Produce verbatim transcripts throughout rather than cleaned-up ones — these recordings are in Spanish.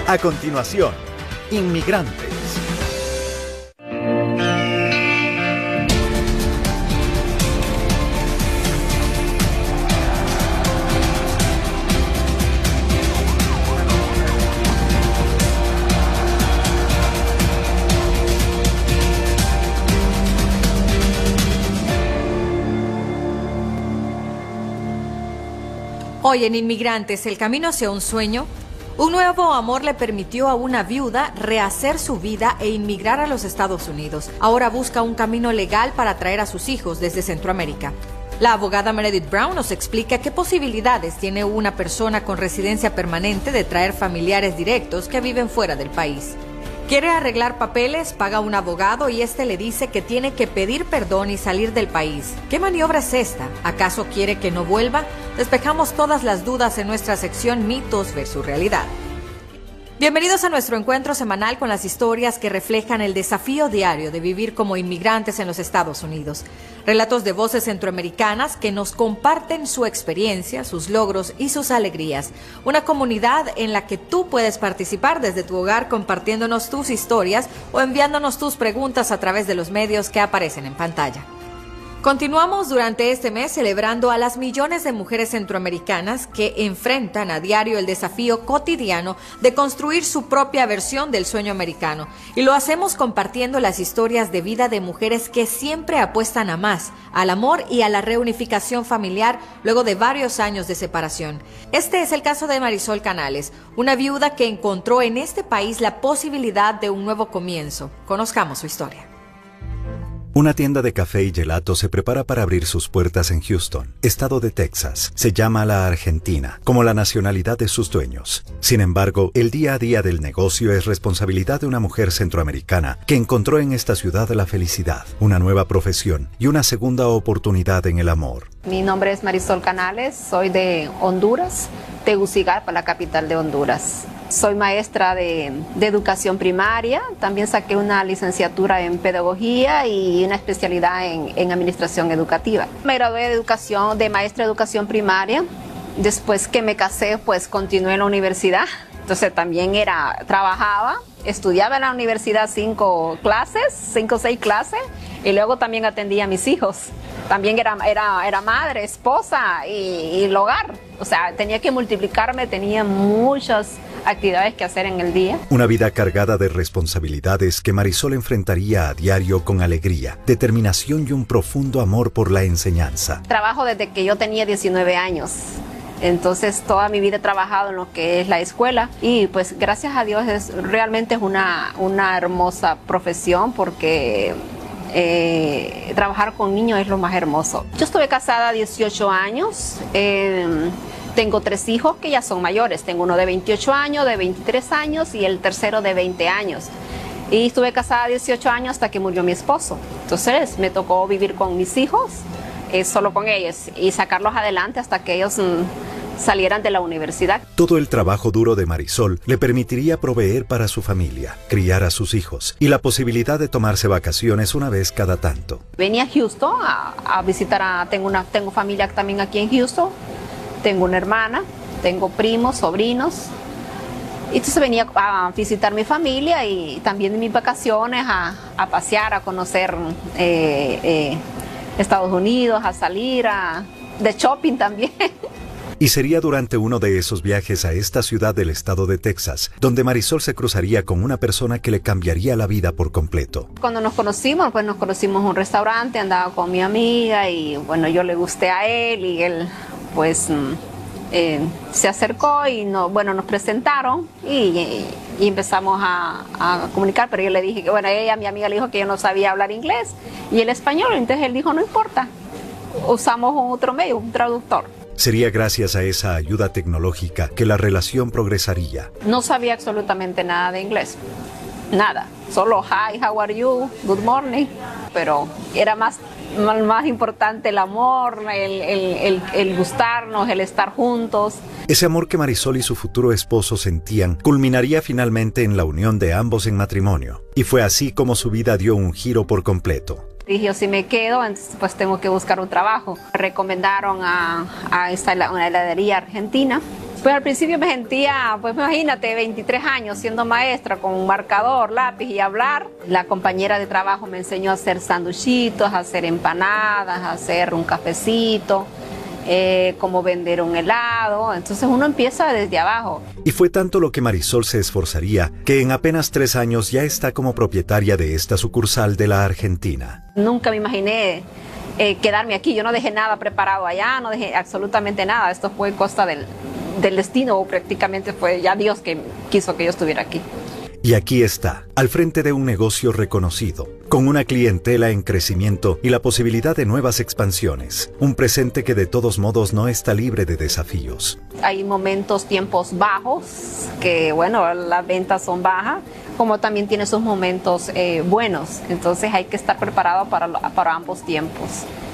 A continuación, Inmigrantes. Hoy en Inmigrantes, el camino hacia un sueño. Un nuevo amor le permitió a una viuda rehacer su vida e inmigrar a los Estados Unidos. Ahora busca un camino legal para traer a sus hijos desde Centroamérica. La abogada Meredith Brown nos explica qué posibilidades tiene una persona con residencia permanente de traer familiares directos que viven fuera del país. Quiere arreglar papeles, paga un abogado y este le dice que tiene que pedir perdón y salir del país. ¿Qué maniobra es esta? ¿Acaso quiere que no vuelva? Despejamos todas las dudas en nuestra sección Mitos versus Realidad. Bienvenidos a nuestro encuentro semanal con las historias que reflejan el desafío diario de vivir como inmigrantes en los Estados Unidos. Relatos de voces centroamericanas que nos comparten su experiencia, sus logros y sus alegrías. Una comunidad en la que tú puedes participar desde tu hogar compartiéndonos tus historias o enviándonos tus preguntas a través de los medios que aparecen en pantalla. Continuamos durante este mes celebrando a las millones de mujeres centroamericanas que enfrentan a diario el desafío cotidiano de construir su propia versión del sueño americano. Y lo hacemos compartiendo las historias de vida de mujeres que siempre apuestan a más, al amor y a la reunificación familiar luego de varios años de separación. Este es el caso de Marisol Canales, una viuda que encontró en este país la posibilidad de un nuevo comienzo. Conozcamos su historia. Una tienda de café y gelato se prepara para abrir sus puertas en Houston, estado de Texas. Se llama La Argentina, como la nacionalidad de sus dueños. Sin embargo, el día a día del negocio es responsabilidad de una mujer centroamericana que encontró en esta ciudad la felicidad, una nueva profesión y una segunda oportunidad en el amor. Mi nombre es Marisol Canales, soy de Honduras, Tegucigalpa, la capital de Honduras. Soy maestra de, de educación primaria, también saqué una licenciatura en pedagogía y una especialidad en, en administración educativa. Me gradué de educación, de maestra de educación primaria. Después que me casé, pues continué en la universidad. Entonces también era, trabajaba, estudiaba en la universidad cinco clases, cinco o seis clases, y luego también atendía a mis hijos. También era, era, era madre, esposa y, y el hogar. O sea, tenía que multiplicarme, tenía muchas actividades que hacer en el día. Una vida cargada de responsabilidades que Marisol enfrentaría a diario con alegría, determinación y un profundo amor por la enseñanza. Trabajo desde que yo tenía diecinueve años. Entonces toda mi vida he trabajado en lo que es la escuela y pues gracias a Dios es, realmente es una, una hermosa profesión porque eh, trabajar con niños es lo más hermoso. Yo estuve casada dieciocho años, eh, tengo tres hijos que ya son mayores, tengo uno de veintiocho años, de veintitrés años y el tercero de veinte años. Y estuve casada dieciocho años hasta que murió mi esposo. Entonces me tocó vivir con mis hijos, eh, solo con ellos y sacarlos adelante hasta que ellos mm, salieran de la universidad. Todo el trabajo duro de Marisol le permitiría proveer para su familia, criar a sus hijos y la posibilidad de tomarse vacaciones una vez cada tanto. Venía a Houston a, a visitar a, tengo una, tengo familia también aquí en Houston, tengo una hermana, tengo primos, sobrinos. Y entonces venía a visitar mi familia y también en mis vacaciones a, a pasear, a conocer eh, eh, Estados Unidos, a salir, a, de shopping también. Y sería durante uno de esos viajes a esta ciudad del estado de Texas, donde Marisol se cruzaría con una persona que le cambiaría la vida por completo. Cuando nos conocimos, pues nos conocimos en un restaurante, andaba con mi amiga y bueno, yo le gusté a él y él pues eh, se acercó y no, bueno, nos presentaron y, y, y empezamos a, a comunicar, pero yo le dije que bueno, ella, mi amiga le dijo que yo no sabía hablar inglés y el español, entonces él dijo no importa, usamos un otro medio, un traductor. Sería gracias a esa ayuda tecnológica que la relación progresaría. No sabía absolutamente nada de inglés, nada, solo hi, how are you, good morning, pero era más, más importante el amor, el, el, el, el gustarnos, el estar juntos. Ese amor que Marisol y su futuro esposo sentían culminaría finalmente en la unión de ambos en matrimonio, y fue así como su vida dio un giro por completo. Dije, yo si me quedo, entonces pues tengo que buscar un trabajo. Me recomendaron a, a esta, una heladería argentina Pues al principio me sentía, pues imagínate, veintitrés años siendo maestra con un marcador, lápiz y hablar. La compañera de trabajo me enseñó a hacer sanduchitos, a hacer empanadas, a hacer un cafecito, eh, cómo vender un helado. Entonces uno empieza desde abajo. Y fue tanto lo que Marisol se esforzaría que en apenas tres años ya está como propietaria de esta sucursal de la Argentina. Nunca me imaginé eh, quedarme aquí. Yo no dejé nada preparado allá, no dejé absolutamente nada. Esto fue costa del... del destino, o prácticamente fue ya Dios que quiso que yo estuviera aquí. Y aquí está, al frente de un negocio reconocido, con una clientela en crecimiento y la posibilidad de nuevas expansiones. Un presente que de todos modos no está libre de desafíos. Hay momentos, tiempos bajos, que bueno, las ventas son bajas, como también tiene sus momentos eh, buenos. Entonces hay que estar preparado para, para ambos tiempos.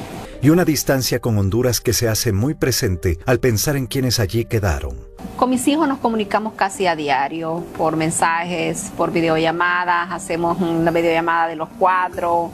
Y una distancia con Honduras que se hace muy presente al pensar en quienes allí quedaron. Con mis hijos nos comunicamos casi a diario, por mensajes, por videollamadas, hacemos una videollamada de los cuatro.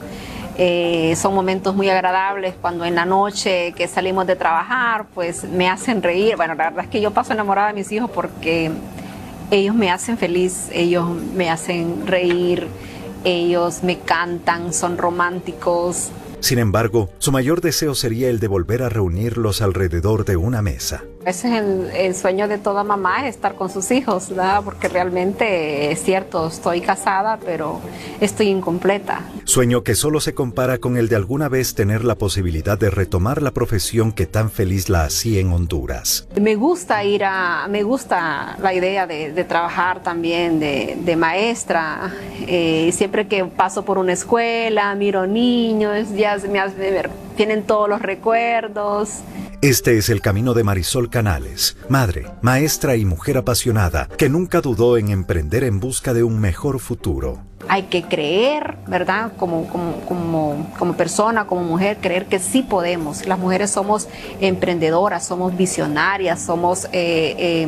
Eh, son momentos muy agradables cuando en la noche que salimos de trabajar, pues me hacen reír. Bueno, la verdad es que yo paso enamorada de mis hijos porque ellos me hacen feliz, ellos me hacen reír, ellos me cantan, son románticos. Sin embargo, su mayor deseo sería el de volver a reunirlos alrededor de una mesa. Ese es el, el sueño de toda mamá, estar con sus hijos, ¿verdad? Porque realmente es cierto, estoy casada, pero estoy incompleta. Sueño que solo se compara con el de alguna vez tener la posibilidad de retomar la profesión que tan feliz la hacía en Honduras. Me gusta ir a, me gusta la idea de, de trabajar también de, de maestra. Eh, siempre que paso por una escuela, miro niños, ya me, me tienen todos los recuerdos. Este es el camino de Marisol Canales, madre, maestra y mujer apasionada, que nunca dudó en emprender en busca de un mejor futuro. Hay que creer, ¿verdad? Como, como, como, como persona, como mujer, creer que sí podemos. Las mujeres somos emprendedoras, somos visionarias, somos eh, eh,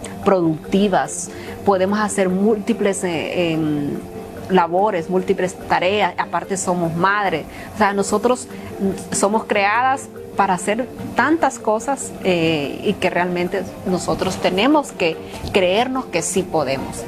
productivas, podemos hacer múltiples eh, eh, labores, múltiples tareas, aparte somos madres. O sea, nosotros somos creadas para hacer tantas cosas eh, y que realmente nosotros tenemos que creernos que sí podemos.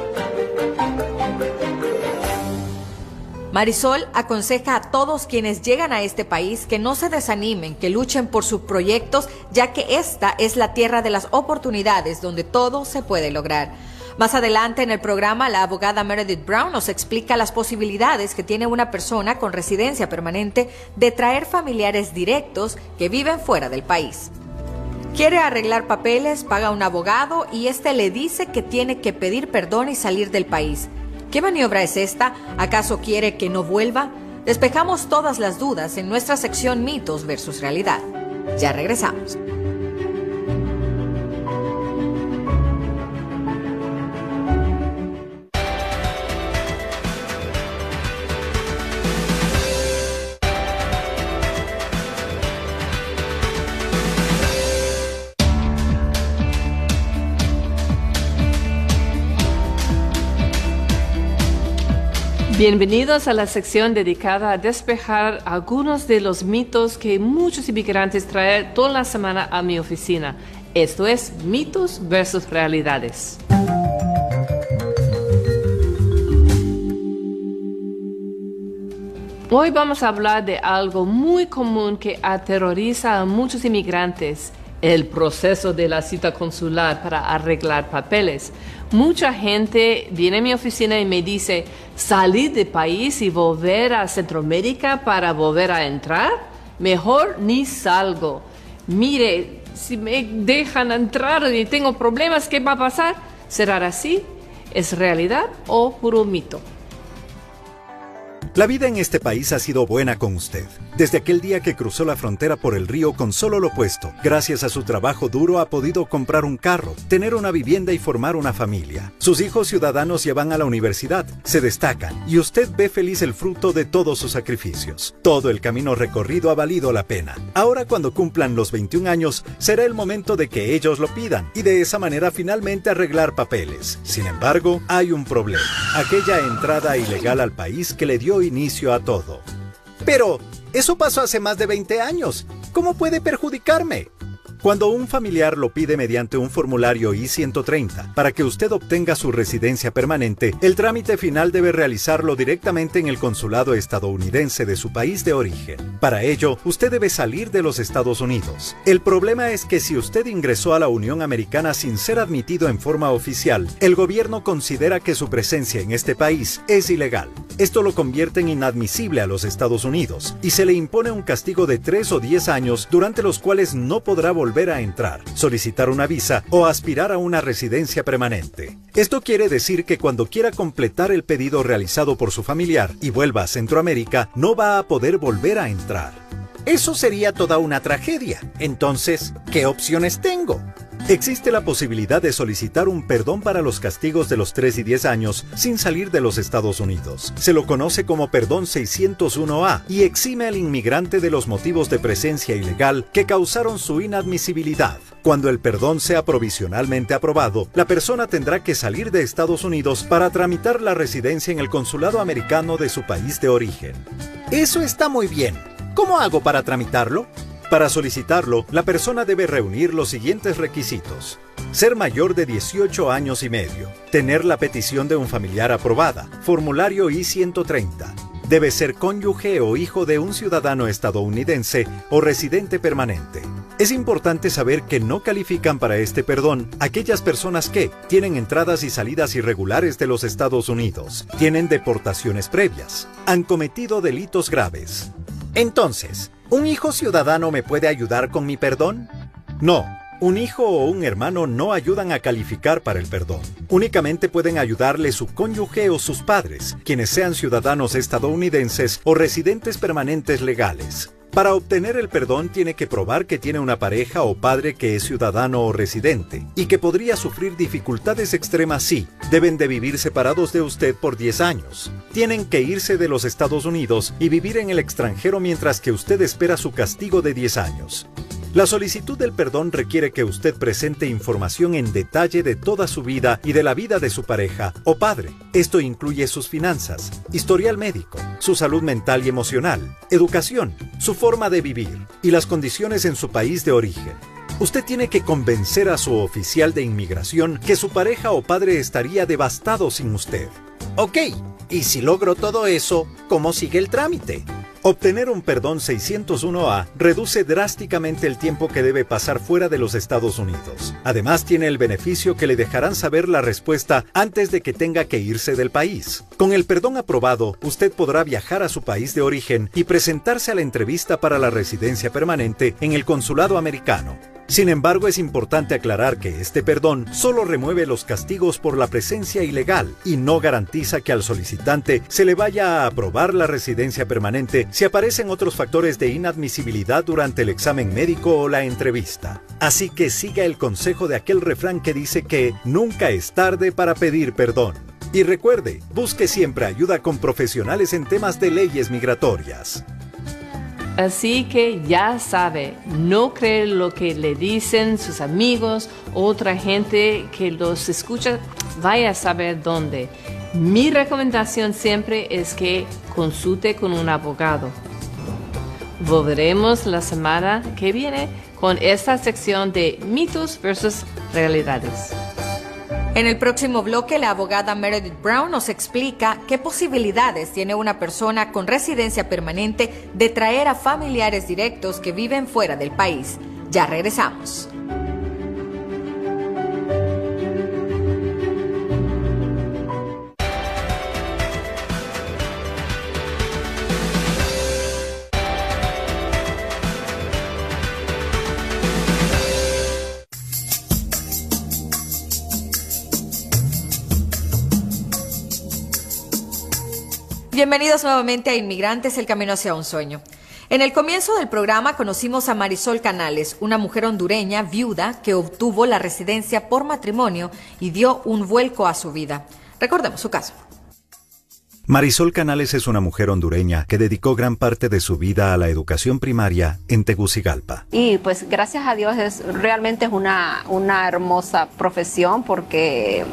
Marisol aconseja a todos quienes llegan a este país que no se desanimen, que luchen por sus proyectos, ya que esta es la tierra de las oportunidades donde todo se puede lograr. Más adelante en el programa, la abogada Meredith Brown nos explica las posibilidades que tiene una persona con residencia permanente de traer familiares directos que viven fuera del país. Quiere arreglar papeles, paga un abogado y este le dice que tiene que pedir perdón y salir del país. ¿Qué maniobra es esta? ¿Acaso quiere que no vuelva? Despejamos todas las dudas en nuestra sección Mitos versus Realidad. Ya regresamos. Bienvenidos a la sección dedicada a despejar algunos de los mitos que muchos inmigrantes traen toda la semana a mi oficina. Esto es Mitos versus Realidades. Hoy vamos a hablar de algo muy común que aterroriza a muchos inmigrantes: el proceso de la cita consular para arreglar papeles. Mucha gente viene a mi oficina y me dice: ¿salir del país y volver a Centroamérica para volver a entrar? Mejor ni salgo. Mire, si me dejan entrar y tengo problemas, ¿qué va a pasar? ¿Será así? ¿Es realidad o puro mito? La vida en este país ha sido buena con usted. Desde aquel día que cruzó la frontera por el río con solo lo puesto, gracias a su trabajo duro ha podido comprar un carro, tener una vivienda y formar una familia. Sus hijos ciudadanos ya van a la universidad, se destacan y usted ve feliz el fruto de todos sus sacrificios. Todo el camino recorrido ha valido la pena. Ahora, cuando cumplan los veintiún años, será el momento de que ellos lo pidan y de esa manera finalmente arreglar papeles. Sin embargo, hay un problema: aquella entrada ilegal al país que le dio inicio a todo. Pero eso pasó hace más de veinte años. ¿Cómo puede perjudicarme? Cuando un familiar lo pide mediante un formulario I ciento treinta para que usted obtenga su residencia permanente, el trámite final debe realizarlo directamente en el consulado estadounidense de su país de origen. Para ello, usted debe salir de los Estados Unidos. El problema es que si usted ingresó a la Unión Americana sin ser admitido en forma oficial, el gobierno considera que su presencia en este país es ilegal. Esto lo convierte en inadmisible a los Estados Unidos y se le impone un castigo de tres o diez años durante los cuales no podrá volver a entrar, solicitar una visa o aspirar a una residencia permanente. Esto quiere decir que cuando quiera completar el pedido realizado por su familiar y vuelva a Centroamérica, no va a poder volver a entrar. Eso sería toda una tragedia. Entonces, ¿qué opciones tengo? Existe la posibilidad de solicitar un perdón para los castigos de los tres y diez años sin salir de los Estados Unidos. Se lo conoce como perdón seiscientos uno A y exime al inmigrante de los motivos de presencia ilegal que causaron su inadmisibilidad. Cuando el perdón sea provisionalmente aprobado, la persona tendrá que salir de Estados Unidos para tramitar la residencia en el consulado americano de su país de origen. Eso está muy bien. ¿Cómo hago para tramitarlo? Para solicitarlo, la persona debe reunir los siguientes requisitos: ser mayor de dieciocho años y medio, tener la petición de un familiar aprobada, formulario I ciento treinta, debe ser cónyuge o hijo de un ciudadano estadounidense o residente permanente. Es importante saber que no califican para este perdón aquellas personas que tienen entradas y salidas irregulares de los Estados Unidos, tienen deportaciones previas, han cometido delitos graves. Entonces, ¿un hijo ciudadano me puede ayudar con mi perdón? No, un hijo o un hermano no ayudan a calificar para el perdón. Únicamente pueden ayudarle su cónyuge o sus padres, quienes sean ciudadanos estadounidenses o residentes permanentes legales. Para obtener el perdón tiene que probar que tiene una pareja o padre que es ciudadano o residente y que podría sufrir dificultades extremas si deben de vivir separados de usted por diez años. Tienen que irse de los Estados Unidos y vivir en el extranjero mientras que usted espera su castigo de diez años. La solicitud del perdón requiere que usted presente información en detalle de toda su vida y de la vida de su pareja o padre. Esto incluye sus finanzas, historial médico, su salud mental y emocional, educación, su forma de vivir y las condiciones en su país de origen. Usted tiene que convencer a su oficial de inmigración que su pareja o padre estaría devastado sin usted. Ok, y si logro todo eso, ¿cómo sigue el trámite? Obtener un perdón seiscientos uno A reduce drásticamente el tiempo que debe pasar fuera de los Estados Unidos. Además, tiene el beneficio que le dejarán saber la respuesta antes de que tenga que irse del país. Con el perdón aprobado, usted podrá viajar a su país de origen y presentarse a la entrevista para la residencia permanente en el consulado americano. Sin embargo, es importante aclarar que este perdón solo remueve los castigos por la presencia ilegal y no garantiza que al solicitante se le vaya a aprobar la residencia permanente si aparecen otros factores de inadmisibilidad durante el examen médico o la entrevista. Así que siga el consejo de aquel refrán que dice que nunca es tarde para pedir perdón. Y recuerde, busque siempre ayuda con profesionales en temas de leyes migratorias. Así que ya sabe, no cree lo que le dicen sus amigos, otra gente que los escucha, vaya a saber dónde. Mi recomendación siempre es que consulte con un abogado. Volveremos la semana que viene con esta sección de mitos versus realidades. En el próximo bloque, la abogada Meredith Brown nos explica qué posibilidades tiene una persona con residencia permanente de traer a familiares directos que viven fuera del país. Ya regresamos. Bienvenidos nuevamente a Inmigrantes, el camino hacia un sueño. En el comienzo del programa conocimos a Marisol Canales, una mujer hondureña viuda que obtuvo la residencia por matrimonio y dio un vuelco a su vida. Recordemos su caso. Marisol Canales es una mujer hondureña que dedicó gran parte de su vida a la educación primaria en Tegucigalpa. Y pues gracias a Dios es realmente es una, una hermosa profesión porque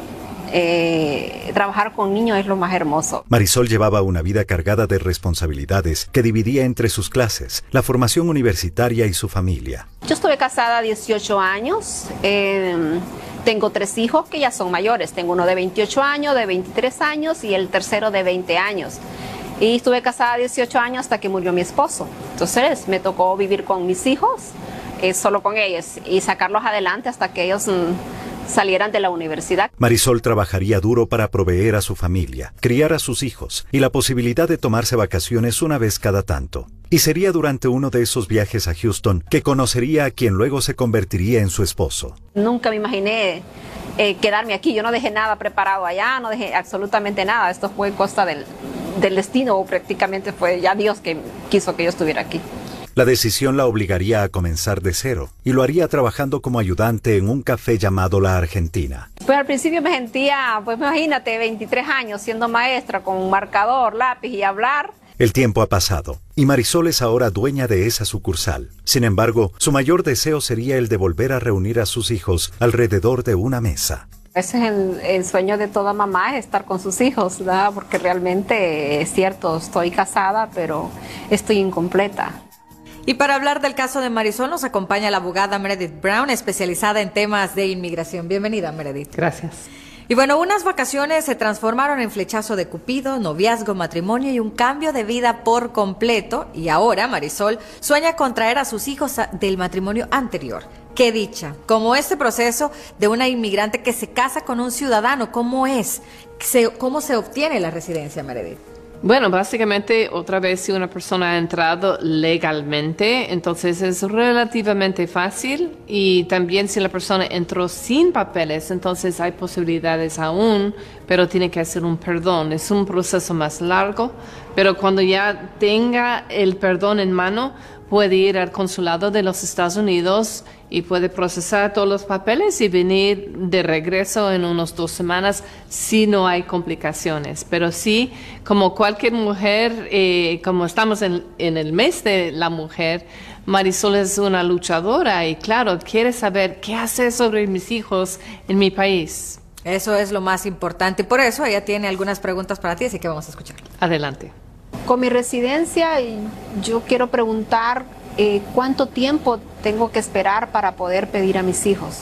Eh, trabajar con niños es lo más hermoso. Marisol llevaba una vida cargada de responsabilidades que dividía entre sus clases, la formación universitaria y su familia. Yo estuve casada dieciocho años, eh, tengo tres hijos que ya son mayores, tengo uno de veintiocho años, de veintitrés años y el tercero de veinte años. Y estuve casada dieciocho años hasta que murió mi esposo. Entonces me tocó vivir con mis hijos, eh, solo con ellos, y sacarlos adelante hasta que ellos mm, salieran de la universidad. Marisol trabajaría duro para proveer a su familia, criar a sus hijos y la posibilidad de tomarse vacaciones una vez cada tanto. Y sería durante uno de esos viajes a Houston que conocería a quien luego se convertiría en su esposo. Nunca me imaginé eh, quedarme aquí. Yo no dejé nada preparado allá, no dejé absolutamente nada. Esto fue costa del, del destino, o prácticamente fue ya Dios que quiso que yo estuviera aquí. La decisión la obligaría a comenzar de cero y lo haría trabajando como ayudante en un café llamado La Argentina. Pues al principio me sentía, pues imagínate, veintitrés años siendo maestra con un marcador, lápiz y hablar. El tiempo ha pasado y Marisol es ahora dueña de esa sucursal. Sin embargo, su mayor deseo sería el de volver a reunir a sus hijos alrededor de una mesa. Ese es el, el sueño de toda mamá, es estar con sus hijos, ¿verdad? Porque realmente es cierto, estoy casada, pero estoy incompleta. Y para hablar del caso de Marisol nos acompaña la abogada Meredith Brown, especializada en temas de inmigración. Bienvenida, Meredith. Gracias. Y bueno, unas vacaciones se transformaron en flechazo de Cupido, noviazgo, matrimonio y un cambio de vida por completo. Y ahora Marisol sueña con traer a sus hijos del matrimonio anterior. ¡Qué dicha! Como este proceso de una inmigrante que se casa con un ciudadano, ¿cómo es? ¿Cómo se obtiene la residencia, Meredith? Bueno, básicamente, otra vez, si una persona ha entrado legalmente, entonces es relativamente fácil. Y también si la persona entró sin papeles, entonces hay posibilidades aún, pero tiene que hacer un perdón. Es un proceso más largo, pero cuando ya tenga el perdón en mano, puede ir al consulado de los Estados Unidos y puede procesar todos los papeles y venir de regreso en unas dos semanas si no hay complicaciones. Pero sí, como cualquier mujer, eh, como estamos en, en el mes de la mujer, Marisol es una luchadora y claro, quiere saber qué hacer sobre mis hijos en mi país. Eso es lo más importante y por eso ella tiene algunas preguntas para ti, así que vamos a escuchar. Adelante. Con mi residencia, yo quiero preguntar eh, cuánto tiempo tengo que esperar para poder pedir a mis hijos.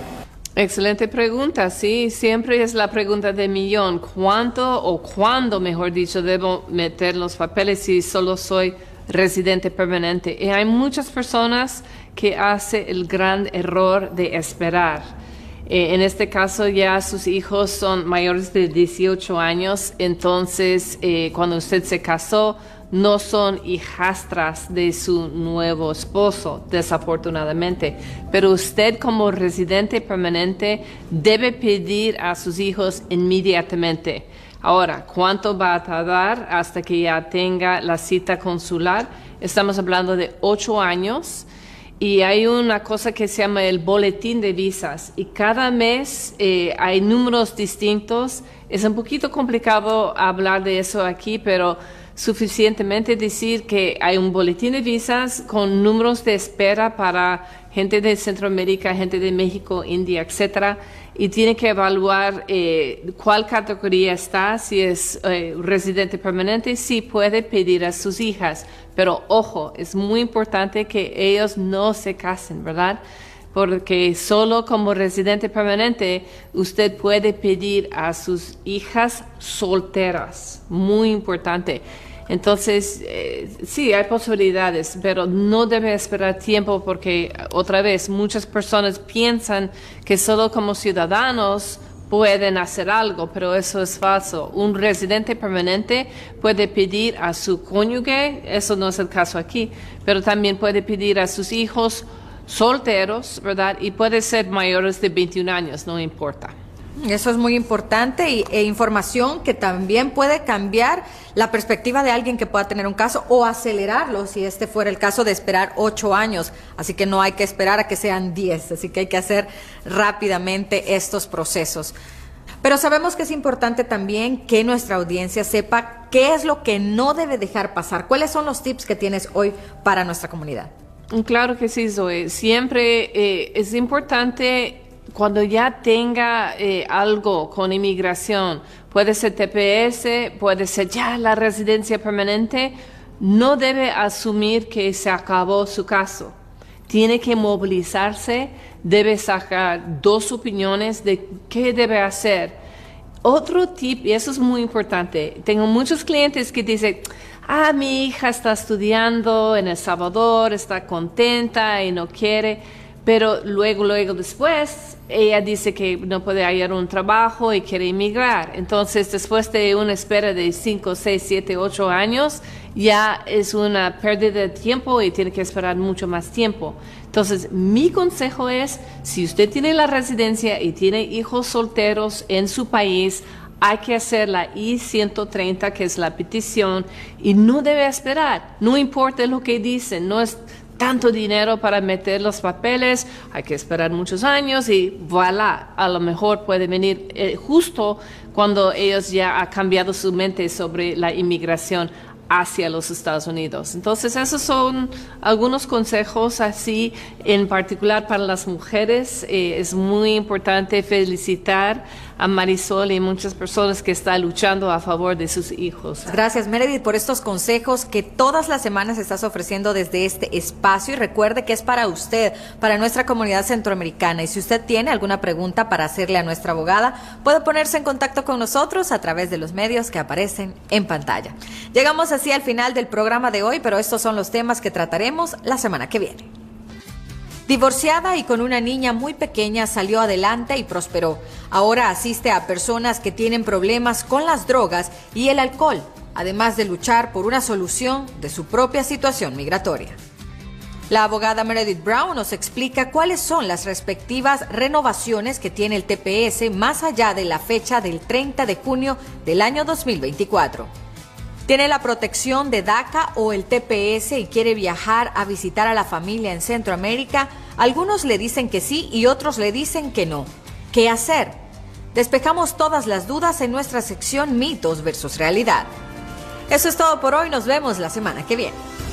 Excelente pregunta, sí, siempre es la pregunta de millón. ¿Cuánto o cuándo, mejor dicho, debo meter los papeles si solo soy residente permanente? Y hay muchas personas que hacen el gran error de esperar. Eh, en este caso ya sus hijos son mayores de dieciocho años, entonces eh, cuando usted se casó no son hijastras de su nuevo esposo, desafortunadamente. Pero usted como residente permanente debe pedir a sus hijos inmediatamente. Ahora, ¿cuánto va a tardar hasta que ya tenga la cita consular? Estamos hablando de ocho años. Y hay una cosa que se llama el boletín de visas y cada mes eh, hay números distintos. Es un poquito complicado hablar de eso aquí, pero suficientemente decir que hay un boletín de visas con números de espera para gente de Centroamérica, gente de México, India, etcétera, y tiene que evaluar eh, cuál categoría está, si es eh, residente permanente, si puede pedir a sus hijas. Pero ojo, es muy importante que ellos no se casen, ¿verdad? Porque solo como residente permanente usted puede pedir a sus hijas solteras. Muy importante. Entonces, eh, sí, hay posibilidades, pero no debe esperar tiempo porque, otra vez, muchas personas piensan que solo como ciudadanos pueden hacer algo, pero eso es falso. Un residente permanente puede pedir a su cónyuge, eso no es el caso aquí, pero también puede pedir a sus hijos solteros, ¿verdad? Y puede ser mayores de veintiún años, no importa. Eso es muy importante y, e información que también puede cambiar la perspectiva de alguien que pueda tener un caso o acelerarlo si este fuera el caso de esperar ocho años. Así que no hay que esperar a que sean diez, así que hay que hacer rápidamente estos procesos. Pero sabemos que es importante también que nuestra audiencia sepa qué es lo que no debe dejar pasar. ¿Cuáles son los tips que tienes hoy para nuestra comunidad? Claro que sí, Zoe. Siempre eh, es importante cuando ya tenga eh, algo con inmigración, puede ser T P S, puede ser ya la residencia permanente, no debe asumir que se acabó su caso. Tiene que movilizarse, debe sacar dos opiniones de qué debe hacer. Otro tip, y eso es muy importante, tengo muchos clientes que dicen, ah, mi hija está estudiando en El Salvador, está contenta y no quiere, pero luego, luego después, ella dice que no puede hallar un trabajo y quiere emigrar. Entonces, después de una espera de cinco, seis, siete, ocho años, ya es una pérdida de tiempo y tiene que esperar mucho más tiempo. Entonces, mi consejo es, si usted tiene la residencia y tiene hijos solteros en su país, hay que hacer la I ciento treinta, que es la petición, y no debe esperar. No importa lo que dicen, no es tanto dinero para meter los papeles, hay que esperar muchos años y voilà, a lo mejor puede venir eh, justo cuando ellos ya han cambiado su mente sobre la inmigración hacia los Estados Unidos. Entonces, esos son algunos consejos así, en particular para las mujeres. Eh, es muy importante felicitar a Marisol y muchas personas que están luchando a favor de sus hijos. Gracias, Meredith, por estos consejos que todas las semanas estás ofreciendo desde este espacio. Y recuerde que es para usted, para nuestra comunidad centroamericana. Y si usted tiene alguna pregunta para hacerle a nuestra abogada, puede ponerse en contacto con nosotros a través de los medios que aparecen en pantalla. Llegamos así al final del programa de hoy, pero estos son los temas que trataremos la semana que viene. Divorciada y con una niña muy pequeña, salió adelante y prosperó. Ahora asiste a personas que tienen problemas con las drogas y el alcohol, además de luchar por una solución de su propia situación migratoria. La abogada Meredith Brown nos explica cuáles son las respectivas renovaciones que tiene el T P S más allá de la fecha del treinta de junio del año dos mil veinticuatro. Tiene la protección de DACA o el T P S y quiere viajar a visitar a la familia en Centroamérica. Algunos le dicen que sí y otros le dicen que no. ¿Qué hacer? Despejamos todas las dudas en nuestra sección Mitos versus Realidad. Eso es todo por hoy. Nos vemos la semana que viene.